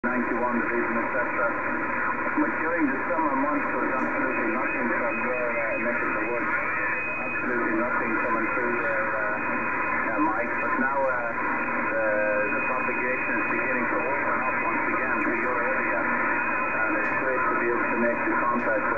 91 division, etc. But during the summer months there was absolutely nothing from your neck of the woods. Absolutely nothing coming through there, Mike. But now the propagation is beginning to open up once again to your area. And it's great to be able to make the contact